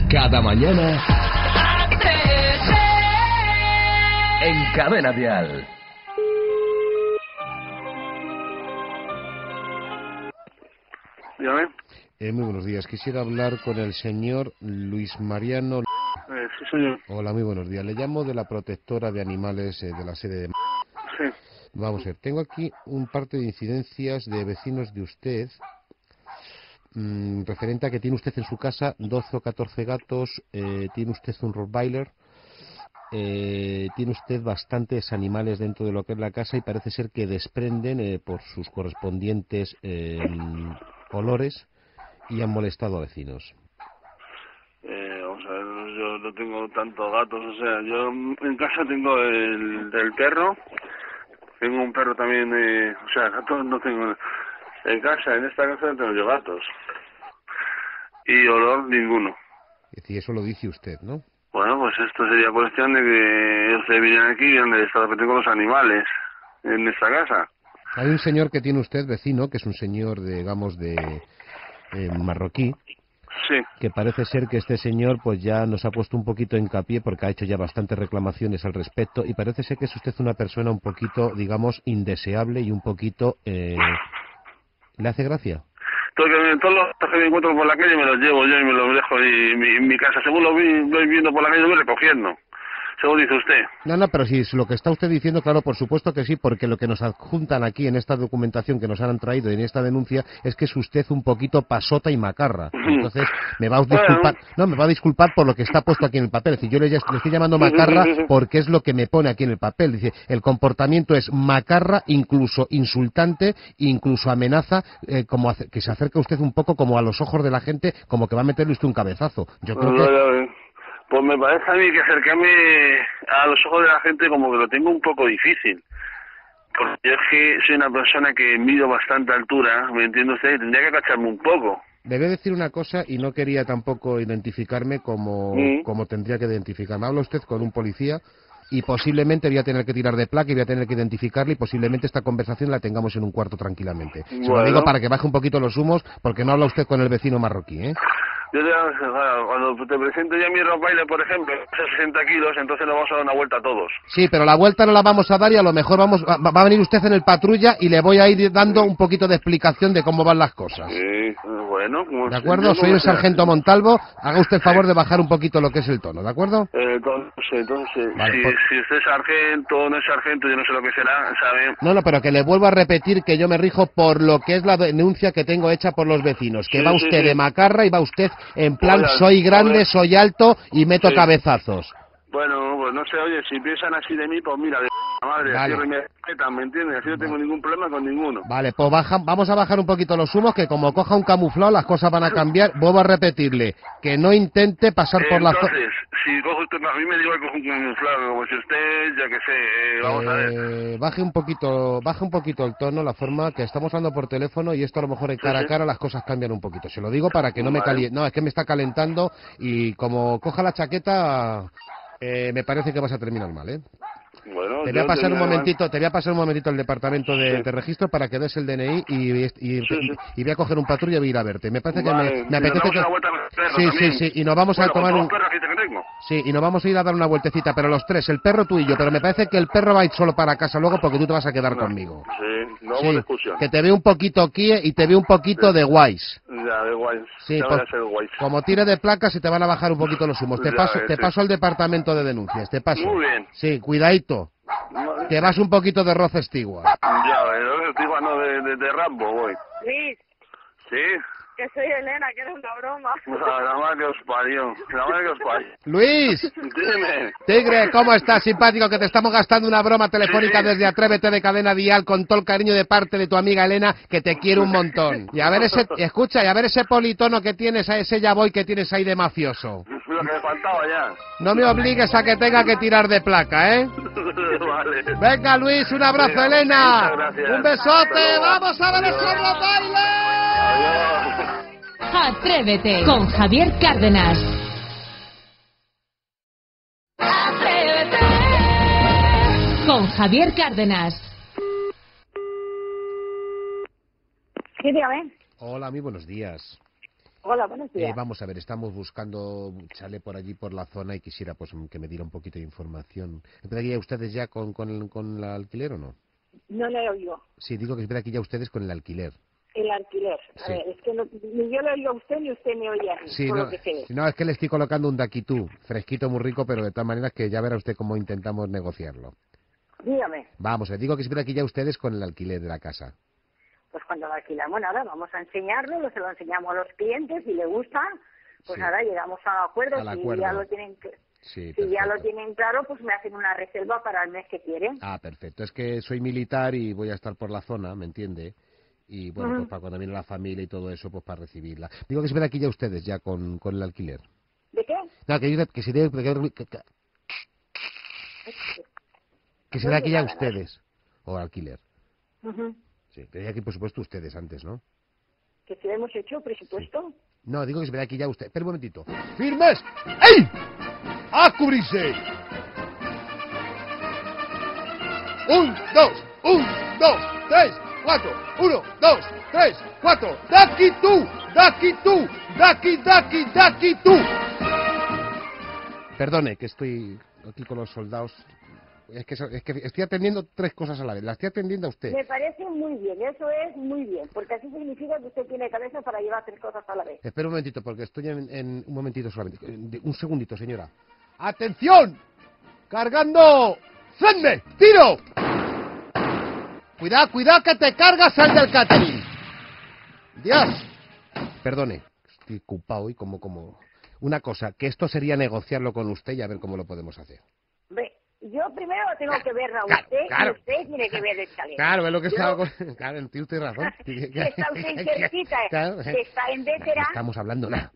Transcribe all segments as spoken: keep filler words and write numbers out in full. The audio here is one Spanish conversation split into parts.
Cada mañana en Cadena Dial. Dígame. Eh, muy buenos días. Quisiera hablar con el señor Luis Mariano. Eh, sí, soy yo. Hola, muy buenos días. Le llamo de la protectora de animales eh, de la sede de... Sí. Vamos a ver, tengo aquí un parte de incidencias de vecinos de usted, mmm, referente a que tiene usted en su casa doce o catorce gatos, eh, tiene usted un Rottweiler, eh, tiene usted bastantes animales dentro de lo que es la casa y parece ser que desprenden eh, por sus correspondientes eh, olores y han molestado a vecinos. Eh, vamos a ver, yo no tengo tantos gatos, o sea, yo en casa tengo el, el perro, tengo un perro también, eh, o sea, gatos no tengo en casa, en esta casa no tengo yo gatos. Y olor ninguno. Es decir, eso lo dice usted, ¿no? Bueno, pues esto sería cuestión de que ustedes vinieran aquí y vean el estado que tengo los animales en esta casa. Hay un señor que tiene usted, vecino, que es un señor, de, digamos, de eh, marroquí, Sí. que parece ser que este señor pues ya nos ha puesto un poquito hincapié porque ha hecho ya bastantes reclamaciones al respecto y parece ser que es usted una persona un poquito, digamos, indeseable y un poquito... Eh... ¿Le hace gracia? Todo que, todos los gatos que me encuentro por la calle me los llevo yo y me los dejo en mi, en mi casa. Según lo vi, voy viendo por la calle, lo voy recogiendo. Según dice usted. No, no, pero si es lo que está usted diciendo, claro, por supuesto que sí, porque lo que nos adjuntan aquí en esta documentación que nos han traído y en esta denuncia es que es usted un poquito pasota y macarra. Entonces, me va a disculpar, no, me va a disculpar por lo que está puesto aquí en el papel. Es decir, yo le, le estoy llamando macarra porque es lo que me pone aquí en el papel. Dice, el comportamiento es macarra, incluso insultante, incluso amenaza, eh, como hace, que se acerca usted un poco como a los ojos de la gente, como que va a meterle usted un cabezazo. Yo creo que... Pues me parece a mí que acercarme a los ojos de la gente como que lo tengo un poco difícil. Porque yo es que soy una persona que mido bastante altura, ¿me entiende usted? Tendría que agacharme un poco. Le voy a decir una cosa y no quería tampoco identificarme como, mm. como tendría que identificarme. Habla usted con un policía y posiblemente voy a tener que tirar de placa y voy a tener que identificarle y posiblemente esta conversación la tengamos en un cuarto tranquilamente. Bueno. Se lo digo para que baje un poquito los humos porque no habla usted con el vecino marroquí, ¿eh? Yo te, cuando te presento ya mi Rottweiler, por ejemplo, sesenta kilos, entonces nos vamos a dar una vuelta a todos. Sí, pero la vuelta no la vamos a dar y a lo mejor vamos va, va a venir usted en el patrulla y le voy a ir dando un poquito de explicación de cómo van las cosas. Sí, bueno. ¿De acuerdo? Soy el sargento Montalvo, haga usted el favor de bajar un poquito lo que es el tono, ¿de acuerdo? Eh, entonces, entonces vale, si, pues... si usted es sargento o no es sargento, yo no sé lo que será, ¿sabe? No, no, pero que le vuelvo a repetir que yo me rijo por lo que es la denuncia que tengo hecha por los vecinos, que sí, va usted sí, sí. de macarra y va usted en plan... Oye, soy grande, soy alto y meto sí. cabezazos. Bueno, pues no sé, oye, si piensan así de mí, pues mira, de madre, vale. así me respetan, ¿me entiendes? Así no tengo vale. ningún problema con ninguno. Vale, pues baja, vamos a bajar un poquito los humos, que como coja un camuflado las cosas van a cambiar. Vuelvo a repetirle, que no intente pasar eh, por la... Entonces, si cojo usted, a mí me digo que cojo un camuflado, como si usted, ya que sé, eh, vamos eh, a ver. Baje un poquito, baje un poquito el tono, la forma que estamos hablando por teléfono y esto a lo mejor en cara sí, sí. a cara las cosas cambian un poquito. Se lo digo para que no vale. me caliente. No, es que me está calentando y como coja la chaqueta... Eh, me parece que vas a terminar mal, ¿eh? Bueno, te voy a pasar un momentito, mal. te voy a pasar un momentito al departamento de, sí. de registro para que des el D N I y, y, y, sí, sí. y voy a coger un patrulla y voy a ir a verte. Me parece vale. que me, me apetece que sí, también. sí, sí, y nos vamos bueno, a tomar un sí, y nos vamos a ir a dar una vueltecita, pero los tres, el perro tú y yo, pero me parece que el perro va a ir solo para casa luego porque tú te vas a quedar no. conmigo. Sí, no sí, hubo discusión. Que te veo un poquito kie y te veo un poquito sí. de guays. Ya, de guays. Sí, ya pues, a ser guays. como tire de placas se te van a bajar un poquito los humos. Te ya, paso, eh, te sí. paso al departamento de denuncias, te paso. Muy bien. Sí, cuidadito. No, te vas un poquito de Rod Stewart. Ya, de Rod Stewart no, de, de, de Rambo voy. Luis. Sí. Que soy Elena, que era una broma. Nada más que os parió, nada más que os parió. Luis. Dime. Tigre, ¿cómo estás? Simpático, que te estamos gastando una broma telefónica sí. desde Atrévete de Cadena Dial con todo el cariño de parte de tu amiga Elena, que te quiere un montón. Y a ver ese, escucha, y a ver ese politono que tienes, a ese ya voy que tienes ahí de mafioso. Es lo que me faltaba ya. No me obligues a que tenga que tirar de placa, ¿eh? Vale. Venga, Luis, un abrazo, Venga, Elena. Un besote, vamos a ver ese baile. Adiós. Atrévete con Javier Cárdenas. Atrévete con Javier Cárdenas. Sí, dígame. Hola, muy buenos días. Hola, buenos días. Eh, vamos a ver, estamos buscando un chalet por allí, por la zona, y quisiera pues que me diera un poquito de información. ¿Empezaría ustedes ya con, con, el, con el alquiler o no? No le oigo. Sí, digo que espera aquí ya ustedes con el alquiler. El alquiler. A Sí. ver, es que no, ni yo le oigo a usted ni usted me oye a mí, Sí, por no, lo que sé. no, es que le estoy colocando un daquitú, fresquito, muy rico, pero de todas maneras que ya verá usted cómo intentamos negociarlo. Dígame, Vamos, le digo que espera aquí ya ustedes con el alquiler de la casa. pues cuando lo alquilamos, nada, vamos a enseñarlo, se lo enseñamos a los clientes, si le gusta, pues Sí. nada, llegamos a un acuerdo, Al si acuerdo. ya lo tienen que... Sí, Si ya lo perfecto. tienen claro, pues me hacen una reserva para el mes que quieren. Ah, perfecto. Es que soy militar y voy a estar por la zona, ¿me entiende? Y bueno, pues Ujú. para cuando viene la familia y todo eso, pues para recibirla. Digo que espera aquí ya ustedes, ya con, con el alquiler. ¿De qué? No, que, yo- que se dé, que, que, que se dé aquí ya ustedes. O alquiler. Ujú. Sí, tenía aquí por supuesto ustedes antes, ¿no? Que si le hemos hecho presupuesto. No, digo que se vea aquí ya usted. Espera un momentito. ¡Firmes! ¡Ey! ¡A cubrirse! Un, dos, un, dos, tres, cuatro. Uno, dos, tres, cuatro. ¡Daki tú! ¡Daki tú! ¡Daki, daki, daki tú! Perdone, que estoy aquí con los soldados. Es que, so- es que estoy atendiendo tres cosas a la vez. La estoy atendiendo a usted. Me parece muy bien, eso es muy bien, porque así significa que usted tiene cabeza para llevar tres cosas a la vez. Espera un momentito, porque estoy en, en- un momentito solamente. De- Un segundito, señora. ¡Atención! ¡Cargando! ¡Frenme! ¡Tiro! Cuidado, cuidado que te cargas al del catering. Dios. Perdone, estoy ocupado y como, como... Una cosa, que esto sería negociarlo con usted y a ver cómo lo podemos hacer. Ve, yo primero tengo que ver a Claro, usted claro. y usted tiene que ver el chalet. Claro, es lo que Yo- estaba... con- Claro, tiene usted razón. Está usted cerquita, Claro. que está en No Vétera. estamos hablando nada.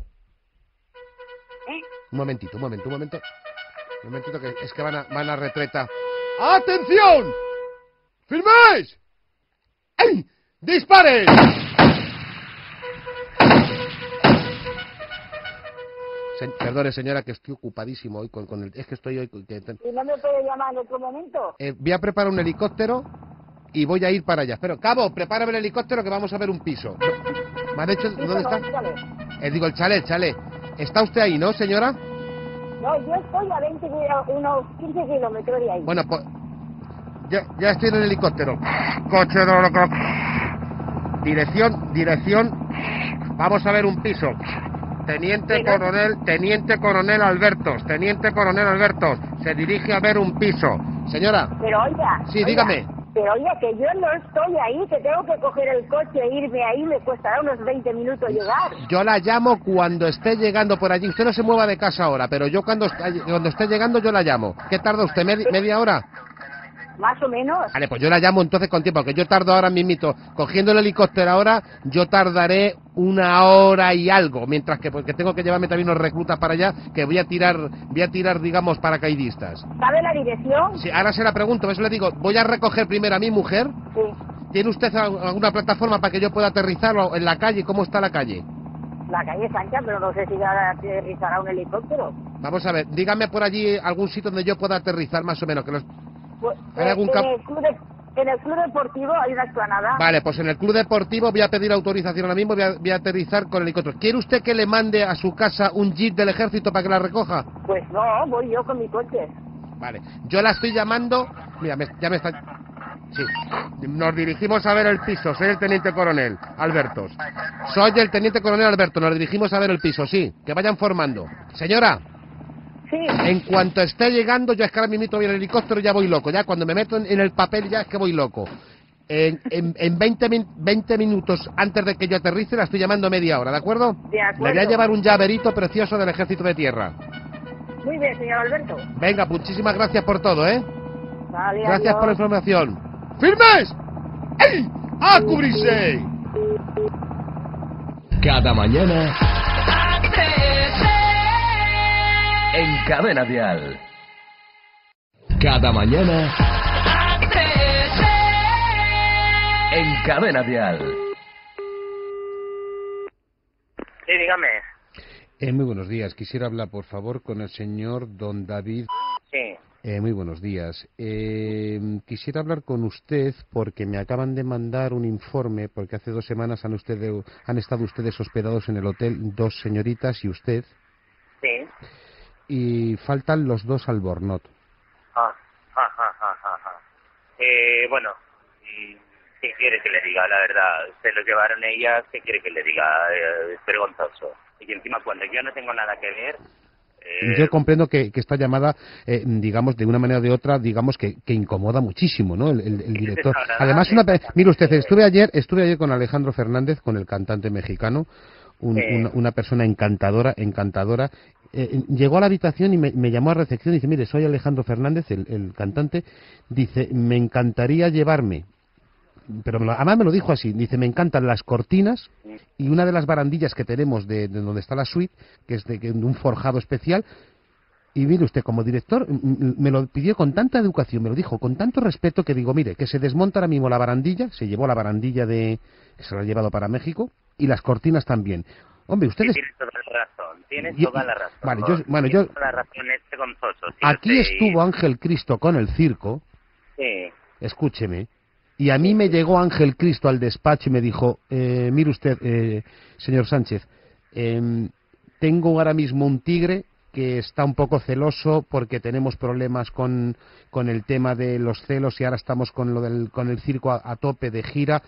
¿Eh? Un momentito, un momento, un momento. Un momentito que es que van a, van a retreta. ¡Atención! ¡Firméis! ¡Ey! ¡Disparen! Se- perdone, señora, que estoy ocupadísimo hoy con, con el... Es que estoy hoy... que te- ¿Y no me puede llamar en otro momento? eh, voy a preparar un helicóptero y voy a ir para allá. Pero, Cabo, prepárame el helicóptero que vamos a ver un piso. ¿Me ha dicho Sí, dónde no, está? dígame. Eh, digo, el chalet, chalet. ¿Está usted ahí, no, señora? No, yo estoy a veinte, kilo- unos quince kilómetros de ahí. Bueno, pues... Ya, ya estoy en el helicóptero. Coche de lo- Dirección, dirección. Vamos a ver un piso. Teniente Venga. coronel, teniente coronel Albertos, teniente coronel Albertos. Se dirige a ver un piso. Señora, Pero oiga... Sí, oiga, dígame. Pero oiga, que yo no estoy ahí, que tengo que coger el coche e irme ahí, me costará unos veinte minutos llegar. yo la llamo cuando esté llegando por allí. Usted no se mueva de casa ahora, pero yo cuando, está- cuando esté llegando yo la llamo. ¿Qué tarda usted? ¿Medi- ¿Media hora? Más o menos. Vale, pues yo la llamo entonces con tiempo, porque yo tardo ahora mismito. Cogiendo el helicóptero ahora, yo tardaré una hora y algo, mientras que porque tengo que llevarme también unos reclutas para allá, que voy a tirar, voy a tirar, digamos, paracaidistas. ¿Sabe la dirección? Sí, ahora se la pregunto, eso le digo, voy a recoger primero a mi mujer. Sí. ¿Tiene usted al- alguna plataforma para que yo pueda aterrizar o en la calle? ¿Cómo está la calle? La calle es ancha, pero no sé si ya aterrizará un helicóptero. Vamos a ver, dígame por allí algún sitio donde yo pueda aterrizar más o menos. Que los... Pues, ¿Hay eh, algún en, cap- el club de- en el club deportivo hay una explanada. Vale, pues en el club deportivo voy a pedir autorización ahora mismo, voy a, voy a aterrizar con el helicóptero. ¿Quiere usted que le mande a su casa un jeep del ejército para que la recoja? Pues no, voy yo con mi coche. Vale, yo la estoy llamando... Mira, me- ya me está... Sí, nos dirigimos a ver el piso, soy el teniente coronel Albertos. Soy el teniente coronel Alberto, nos dirigimos a ver el piso, sí, que vayan formando. Señora, Sí, en cuanto esté llegando, yo es que ahora mismo voy en el helicóptero, ya voy loco, ya cuando me meto en, en el papel ya es que voy loco. En, en, en veinte, min- veinte minutos antes de que yo aterrice la estoy llamando media hora, ¿de acuerdo? De acuerdo. Le voy a llevar un llaverito precioso del ejército de tierra. muy bien, señor Alberto. Venga, muchísimas gracias por todo, ¿eh? Vale, Gracias adiós. por la información. ¡Firmes! ¡Ey! ¡A cubrirse! Cada mañana en Cadena Dial. Cada mañana en Cadena Dial. Sí, dígame. Eh, muy buenos días. Quisiera hablar, por favor, con el señor Don David. Sí. Eh, muy buenos días. Eh, quisiera hablar con usted porque me acaban de mandar un informe, porque hace dos semanas han, ustedes, han estado ustedes hospedados en el hotel, dos señoritas y usted, Sí. y faltan los dos Albornoz. Ah, ah, ah, ah, ah, ah. Eh, bueno, mm, ¿qué quiere que le diga? La verdad, se lo llevaron ellas, ¿qué quiere que le diga? Eh, es vergonzoso. Y encima cuando yo no tengo nada que ver... Eh, Yo comprendo que, que esta llamada, eh, digamos, de una manera o de otra, digamos que, que incomoda muchísimo, ¿no? El, el, el director. Además, una, mire usted, estuve ayer, estuve ayer con Alejandro Fernández, con el cantante mexicano, un, Sí. una, una persona encantadora, encantadora. Eh, llegó a la habitación y me, me llamó a recepción y dice, mire, soy Alejandro Fernández, el, el cantante. Dice, me encantaría llevarme, pero me lo- además me lo dijo así, dice, me encantan las cortinas y una de las barandillas que tenemos de, de donde está la suite, que es de, que- de un forjado especial. Y mire usted, como director, m- m- me lo pidió con tanta educación, me lo dijo con tanto respeto, que digo, mire, que se desmonta ahora mismo la barandilla, se llevó la barandilla de, que se la ha llevado para México, y las cortinas también. Hombre, sí, ustedes... tienes toda la razón, tienes Y- toda la razón. vale, yo- bueno, Tienes yo- toda la razón, es vergonzoso. sí lo Aquí sé, estuvo Ángel Cristo con el circo, Sí. escúcheme, y a mí me llegó Ángel Cristo al despacho y me dijo, eh, mire usted, eh, señor Sánchez, em, tengo ahora mismo un tigre que está un poco celoso porque tenemos problemas con, con el tema de los celos y ahora estamos con lo del con el circo a, a tope de gira.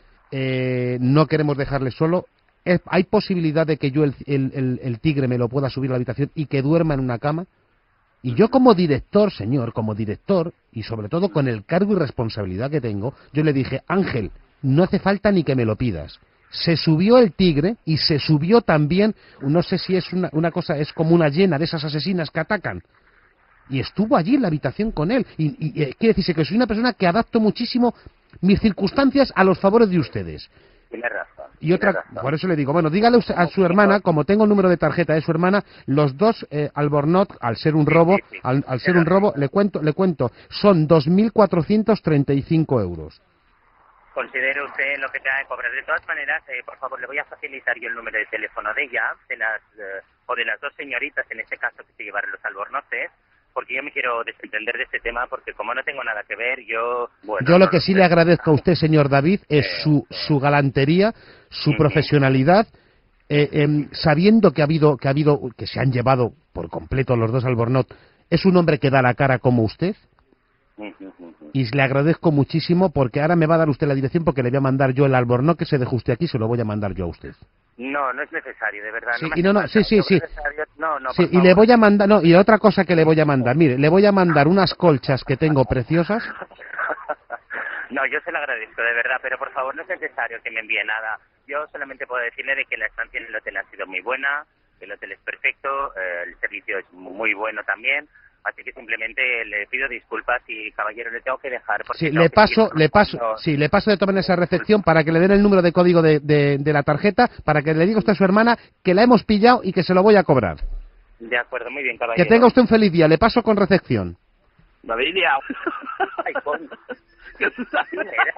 Eh, no queremos dejarle solo. Eh, ¿Hay posibilidad de que yo el, el, el, el tigre me lo pueda subir a la habitación y que duerma en una cama? Y yo como director, señor, como director, y sobre todo con el cargo y responsabilidad que tengo, yo le dije, Ángel, no hace falta ni que me lo pidas. Se subió el tigre y se subió también, no sé si es una, una cosa, es como una hiena de esas asesinas que atacan. Y estuvo allí en la habitación con él. Y, y, y quiere decirse que soy una persona que adapto muchísimo mis circunstancias a los favores de ustedes. Tienes razón. Y otra, tienes razón. por eso le digo, bueno, dígale usted a su hermana, como tengo el número de tarjeta de su hermana, los dos eh, Albornoz, al ser un robo, sí, sí. al, al ser un robo, le cuento, le cuento, son dos mil cuatrocientos treinta y cinco euros. Considere usted lo que tenga que cobrar. De todas maneras, eh, por favor, le voy a facilitar yo el número de teléfono de ella, de las eh, o de las dos señoritas, en este caso, que se llevaron los albornoces, porque yo me quiero desentender de este tema, porque como no tengo nada que ver, yo... Bueno, Yo lo no que lo sí sé. le agradezco a usted, señor David, es su, su galantería, su Ujú. profesionalidad, eh, em, sabiendo que ha habido, que ha habido, que se han llevado por completo los dos Albornoz. Es un hombre que da la cara como usted. Y le agradezco muchísimo porque ahora me va a dar usted la dirección porque le voy a mandar yo el Albornoz que se dejó usted aquí, se lo voy a mandar yo a usted. No, no es necesario, de verdad. Sí, no me y no, no, hace sí, falta, sí, no sí. es necesario. No, no, Sí, por y le favor. voy a mandar, no, y otra cosa que le voy a mandar, mire, le voy a mandar unas colchas que tengo preciosas. No, yo se lo agradezco, de verdad, pero por favor no es necesario que me envíe nada. Yo solamente puedo decirle de que la estancia en el hotel ha sido muy buena, que el hotel es perfecto, eh, el servicio es muy bueno también, así que simplemente le pido disculpas y, caballero, le tengo que dejar. Porque Sí, tengo le que paso, seguir le paso, trabajando. sí, le paso de tomar esa recepción para que le den el número de código de, de, de la tarjeta, para que le diga usted a su hermana que la hemos pillado y que se lo voy a cobrar. De acuerdo, muy bien, caballero. Que tenga usted un feliz día, le paso con recepción. David, Ay, coño. ¿Quién era?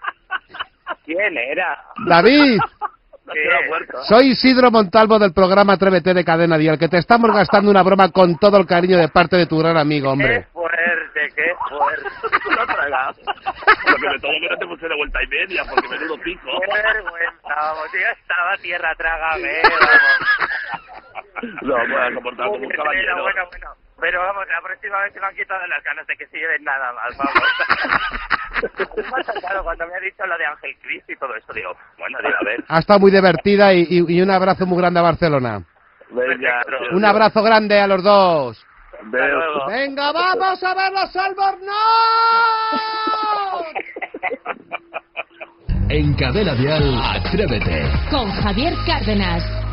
¿Quién era? David, ¿Qué? soy Isidro Montalvo del programa Atrévete de Cadena Dial, que te estamos gastando una broma con todo el cariño de parte de tu gran amigo, Qué hombre. fuerte, qué fuerte. lo tragas. Lo que me tomo que no te puse de vuelta y media, porque menudo pico. Qué vergüenza, vamos, yo ya estaba tierra, trágame, vamos. No, voy a comportar como un Bueno, caballero. bueno, bueno. Pero vamos, la próxima vez se me han quitado las ganas de que se lleven nada más, vamos. Me ha sacado cuando me ha dicho lo de Ángel Cristo y todo eso, digo, bueno, digo, a ver. Ha estado muy divertida y, y, y un abrazo muy grande a Barcelona. Venga, Un abrazo grande a los dos. Veo. ¡Venga, vamos a ver los Albornoz! En Cadena Dial, Atrévete. Con Javier Cárdenas.